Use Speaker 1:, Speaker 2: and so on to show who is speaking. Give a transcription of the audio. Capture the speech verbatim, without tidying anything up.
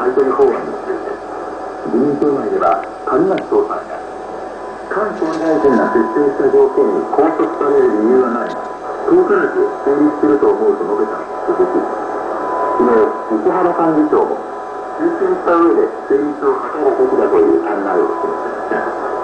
Speaker 1: 買取法案について、自民党内では谷町総裁が、菅総理大臣が設定した条件に拘束される理由はないが、遠からず成立すると思うと述べたのに続き、昨日、石原幹事長も、推薦した上で成立を図るべきだという考えを示しました。